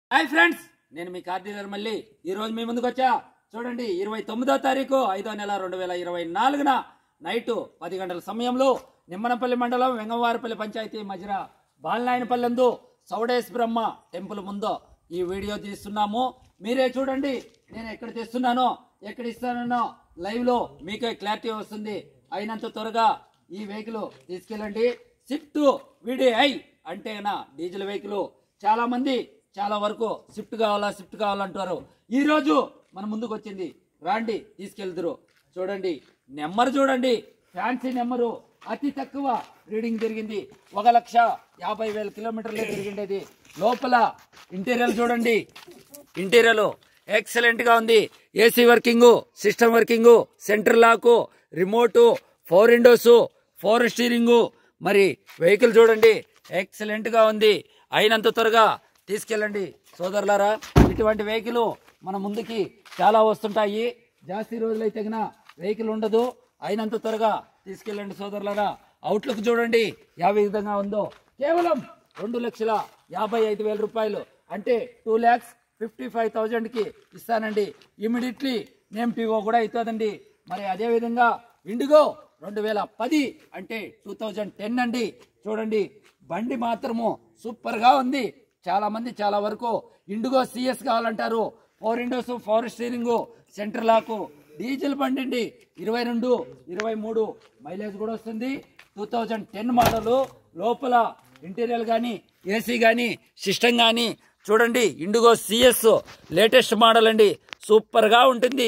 Hi friends, నేను మీ కార్తీక్ మళ్ళీ ఈరోజు మీ ముందుకు వచ్చా. చూడండి, 29వ తారీఖు 5వ నెల 2024న నైట్ 10 గంటల సమయంలో నిమ్మనపల్లి మండలం వెంగవారిపల్లి పంచాయతీ మధ్య బాలనాయనపల్లందు సౌడేశ్ బ్రహ్మ టెంపుల్ ముందు ఈ వీడియో తీస్తున్నాము. మీరే చూడండి, నేను ఎక్కడ తీస్తున్నానో ఎక్కడ ఇస్తానో లైవ్ లో మీకే క్లారిటీ వస్తుంది. అయినంత త్వరగా ఈ వెహికల్ తీసుకెళ్ళండి. స్విఫ్ట్ VDI అంటేనా డీజిల్ వెహికల్. చాలా మంది చాలా వరకు స్విఫ్ట్ కావాలంటారు. ఈ రోజు మన ముందుకు వచ్చింది, రాండి తీసుకెళ్తురు. చూడండి, నెంబర్ చూడండి, ఫ్యాన్సీ నెంబరు, అతి తక్కువ రీడింగ్ జరిగింది. 1,50,000 కిలోమీటర్లే తిరిగిండేది. లోపల ఇంటీరియర్ చూడండి, ఇంటీరియర్ ఎక్సలెంట్ గా ఉంది. AC working, system working, centre lock, remote, 4 windows, 4 steering. మరి వెహికల్ చూడండి, ఎక్సలెంట్ గా ఉంది. అయినంత త్వరగా తీసుకెళ్ళండి సోదరులారా. ఇటువంటి వెహికల్ మన ముందుకి చాలా వస్తుంటాయి. జాస్తి రోజులైతే వెహికల్ ఉండదు. అయినంత త్వరగా తీసుకెళ్ళండి సోదరులారా. అవుట్లుక్ చూడండి ఏ విధంగా ఉందో. కేవలం 2,55,000 రూపాయలు అంటే 2,55,000 కి ఇస్తానండి. ఇమీడియట్లీ నేమ్ టీవో కూడా అవుతుందండి. మరి అదే విధంగా ఇండిగో 2010 అంటే 2010 అండి. చూడండి, బండి మాత్రము సూపర్ గా ఉంది. చాలా మంది చాలా వరకు ఇండిగో CS కావాలంటారు. 4 windows, 4 steering, centre lock, diesel బండి అండి. 22, 23 మైలేజ్ కూడా వస్తుంది. 2010 మోడల్. లోపల ఇంటీరియర్ గానీ, ఏసీ గానీ, సిస్టమ్ గానీ చూడండి. ఇండిగో CS లేటెస్ట్ మోడల్ అండి. సూపర్ గా ఉంటుంది.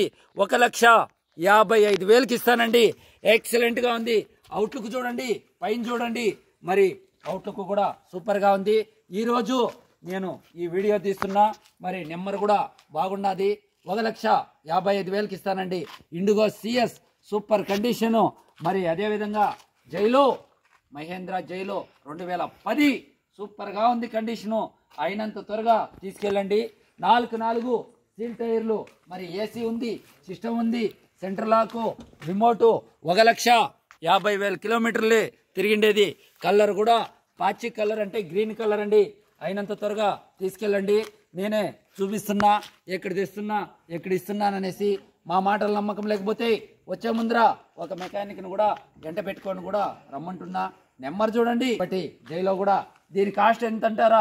1,55,000కి ఇస్తానండి. ఎక్సలెంట్ గా ఉంది. అవుట్లుక్ చూడండి, పైన చూడండి. మరి అవుట్లుక్ కూడా సూపర్ గా ఉంది. ఈ రోజు నేను ఈ వీడియో తీస్తున్నా. మరి నెంబర్ కూడా బాగున్నది. 1,55,000కి ఇస్తానండి. Indigo CS super condition. మరి అదే విధంగా జైలో మహేంద్ర జైలో 2010 సూపర్ గా ఉంది కండిషను. అయినంత త్వరగా తీసుకెళ్ళండి. 4 సీల్ టైర్లు, మరి ఏసీ ఉంది, సిస్టమ్ ఉంది, సెంటర్ లాక్, రిమోట్. 1,50,000 కిలోమీటర్లే తిరిగిండేది. కలర్ కూడా పాచి కలర్ అంటే గ్రీన్ కలర్ అండి. అయినంత త్వరగా తీసుకెళ్ళండి. నేనే చూపిస్తున్నా, ఎక్కడ తెస్తున్నా, ఎక్కడ ఇస్తున్నాననేసి. మా మాటలు నమ్మకం లేకపోతే వచ్చే ముందర ఒక మెకానిక్ని కూడా వెంట పెట్టుకొని కూడా రమ్మంటున్నా. నెంబర్ చూడండి. బట్టి జైలో కూడా దీని కాస్ట్ ఎంత అంటారా?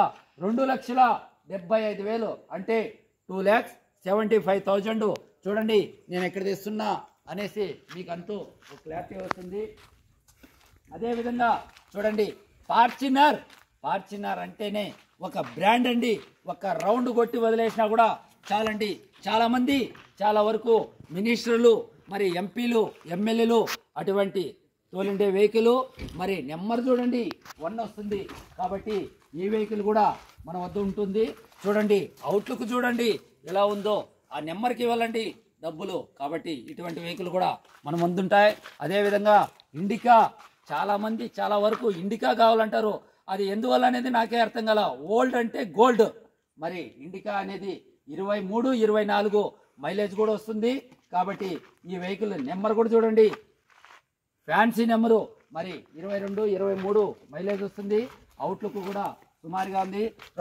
2,75,000 అంటే 2,75,000. చూడండి, నేను ఎక్కడ తెస్తున్నా అనేసి మీకు అంతూ ఒక క్లారిటీ వస్తుంది. అదే విధంగా చూడండి, ఫార్చునర్ అంటేనే ఒక బ్రాండ్ అండి. ఒక రౌండ్ కొట్టి వదిలేసినా కూడా చాలండి. చాలా మంది చాలా వరకు మినిస్టర్లు, మరి ఎంపీలు, ఎమ్మెల్యేలు అటువంటి తోలిండే వెహికల్. మరి నెంబర్ చూడండి, 1 వస్తుంది. కాబట్టి ఈ వెహికల్ కూడా మన వద్ద ఉంటుంది. చూడండి, అవుట్లుక్ చూడండి ఎలా ఉందో. ఆ నెంబర్కి ఇవ్వాలండి డబ్బులు. కాబట్టి ఇటువంటి వెహికల్ కూడా మన ముందుంటాయి. అదేవిధంగా ఇండికా, చాలా మంది చాలా వరకు ఇండికా కావాలంటారు. అది ఎందువల్ల అనేది నాకే అర్థం కాల. ఓల్డ్ అంటే గోల్డ్. మరి ఇండికా అనేది 23, 24 మైలేజ్ కూడా వస్తుంది. కాబట్టి ఈ వెహికల్ నెంబర్ కూడా చూడండి, ఫ్యాన్సీ నెంబరు. మరి 22, 23 మైలేజ్ వస్తుంది. అవుట్లుక్ కూడా సుమారుగా ఉంది.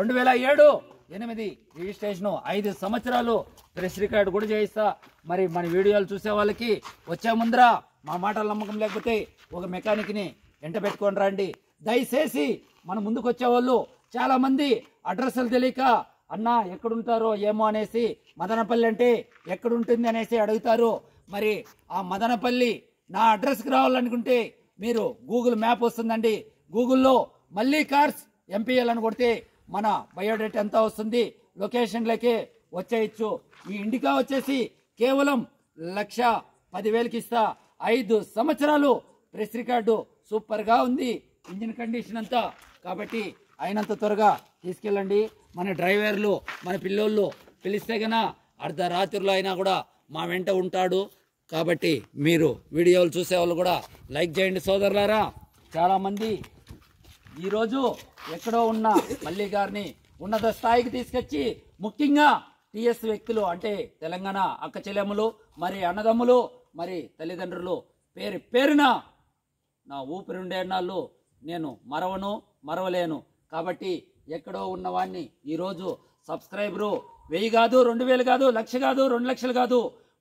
2007-8 రిజిస్ట్రేషన్, 5 సంవత్సరాలు ప్రెస్ రికార్డు కూడా చేయిస్తా. మరి మన వీడియోలు చూసే వాళ్ళకి వచ్చే ముందర మా మాటలు నమ్మకం లేకపోతే ఒక మెకానిక్ని వెంట పెట్టుకొని రండి. దయచేసి మన ముందుకు వచ్చేవాళ్ళు చాలా మంది అడ్రస్లు తెలియక అన్నా ఎక్కడుంటారో ఏమో అనేసి, మదనపల్లి అంటే ఎక్కడుంటుంది అనేసి అడుగుతారు. మరి ఆ మదనపల్లి నా అడ్రస్కి రావాలనుకుంటే మీరు గూగుల్ మ్యాప్ వస్తుందండి. గూగుల్లో మళ్ళీ కార్స్ MPL అని కొడితే మన బయోడేటా ఎంత వస్తుంది, లొకేషన్లకే వచ్చేయచ్చు. ఈ ఇండికా వచ్చేసి కేవలం 1,10,000కి ఇస్తా. 5 సంవత్సరాలు ప్రెస్ రికార్డు సూపర్ గా ఉంది. ఇంజిన్ కండిషన్ అంతా. కాబట్టి అయినంత త్వరగా తీసుకెళ్ళండి. మన డ్రైవర్లు, మన పిల్లోళ్ళు పిలిస్తే గన అర్ధరాత్రిలో అయినా కూడా మా వెంట ఉంటాడు. కాబట్టి మీరు వీడియోలు చూసే వాళ్ళు కూడా లైక్ చేయండి సోదరులారా. చాలా మంది ఈరోజు ఎక్కడో ఉన్న మల్లి గారిని ఉన్నత స్థాయికి తీసుకొచ్చి, ముఖ్యంగా TS వ్యక్తులు అంటే తెలంగాణ అక్క చెల్లెమ్మలు, మరి అన్నదమ్ములు, మరి తల్లిదండ్రులు పేరున నా ఊపిరి ఉండేనాళ్ళు నేను మరవలేను. కాబట్టి ఎక్కడో ఉన్నవాడిని ఈరోజు సబ్స్క్రైబరు 1000 కాదు, 2000 కాదు, 1,00,000 కాదు, 2 లక్షలు కాదు,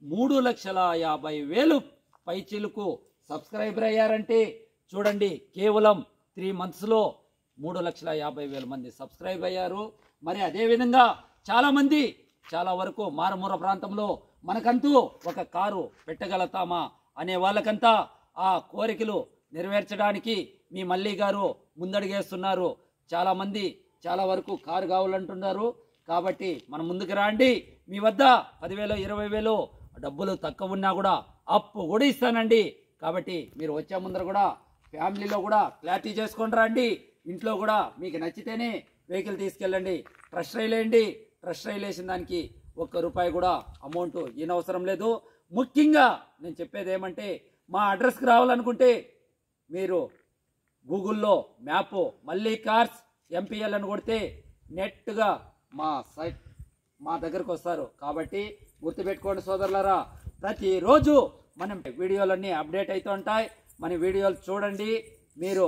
3,50,000 పైచిలుకు సబ్స్క్రైబర్ అయ్యారంటే చూడండి, కేవలం 3 మంత్స్లో 3,50,000 మంది సబ్స్క్రైబ్ అయ్యారు. మరి అదేవిధంగా చాలామంది చాలా వరకు మారుమూల ప్రాంతంలో మనకంటూ ఒక కారు పెట్టగలుగుతామా అనే వాళ్ళకంతా ఆ కోరికలు నెరవేర్చడానికి మీ మల్లి గారు ముందడుగేస్తున్నారు. చాలామంది చాలా వరకు కారు కావాలంటున్నారు. కాబట్టి మనం ముందుకు రండి. మీ వద్ద 10,000 20,000 డబ్బులు తక్కువ ఉన్నా కూడా అప్పు కూడా ఇస్తానండి. కాబట్టి మీరు వచ్చే ముందర కూడా ఫ్యామిలీలో కూడా క్లారిటీ చేసుకొని రండి. ఇంట్లో కూడా మీకు నచ్చితేనే వెహికల్ తీసుకెళ్ళండి. ట్రస్ట్ రైల్ వేయండి. ట్రస్ట్ రైల్ వేసిన దానికి ₹1 కూడా అమౌంట్ ఈయనవసరం లేదు. ముఖ్యంగా నేను చెప్పేది ఏమంటే, మా అడ్రస్కి రావాలనుకుంటే మీరు గూగుల్లో మ్యాప్ మల్లి కార్స్ ఎంపీఎల్ అని కొడితే నెట్గా మా సైట్ మా దగ్గరకు వస్తారు. కాబట్టి గుర్తుపెట్టుకోండి సోదరులారా, ప్రతిరోజు మనం వీడియోలన్నీ అప్డేట్ అవుతూ ఉంటాయి. మన వీడియోలు చూడండి. మీరు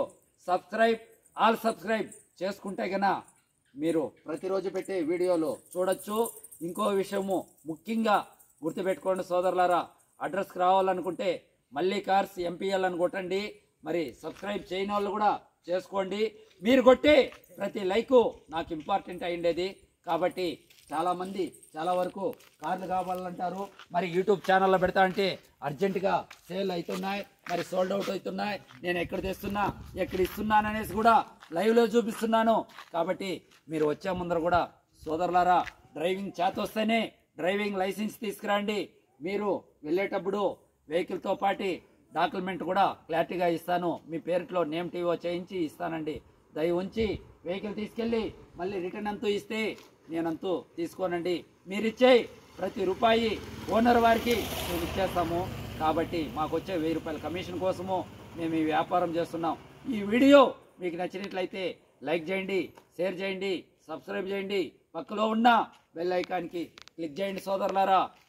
ఆల్ సబ్స్క్రైబ్ చేసుకుంటే కన్నా మీరు ప్రతిరోజు పెట్టే వీడియోలు చూడొచ్చు. ఇంకో విషయము ముఖ్యంగా గుర్తుపెట్టుకోండి సోదరులారా, అడ్రస్కి రావాలనుకుంటే మల్లి కార్స్ ఎంపీఎల్ అని కొట్టండి. మరి సబ్స్క్రైబ్ చేయని వాళ్ళు కూడా చేసుకోండి. మీరు కొట్టే ప్రతి లైకు నాకు ఇంపార్టెంట్ అయ్యిండేది. కాబట్టి చాలామంది చాలా వరకు కార్లు కావాలంటారు. మరి యూట్యూబ్ ఛానల్లో పెడతా అంటే అర్జెంటుగా సేల్ అవుతున్నాయి, మరి సోల్డ్ అవుట్ అవుతున్నాయి. నేను ఎక్కడ తెస్తున్నా ఎక్కడ ఇస్తున్నాను అనేసి కూడా లైవ్లో చూపిస్తున్నాను. కాబట్టి మీరు వచ్చే ముందర కూడా సోదరులారా, డ్రైవింగ్ చేత వస్తేనే డ్రైవింగ్ లైసెన్స్ తీసుకురండి. మీరు వెళ్ళేటప్పుడు వెహికల్తో పాటు డాక్యుమెంట్ కూడా క్లారిటీగా ఇస్తాను. మీ పేరులో నేమ్ టీవో చేయించి ఇస్తానండి. దయ ఉంచి వెహికల్ తీసుకెళ్ళి మళ్ళీ రిటర్న్ అంతూ ఇస్తే నేనంతూ తీసుకోనండి. మీరిచ్చే ప్రతి రూపాయి ఓనర్ వారికి మేము ఇచ్చేస్తాము. కాబట్టి మాకు వచ్చే ₹1000 కమిషన్ కోసము మేము ఈ వ్యాపారం చేస్తున్నాం. ఈ వీడియో మీకు నచ్చినట్లయితే లైక్ చేయండి, షేర్ చేయండి, సబ్స్క్రైబ్ చేయండి. పక్కలో ఉన్న బెల్ ఐకాన్కి క్లిక్ చేయండి సోదరులారా.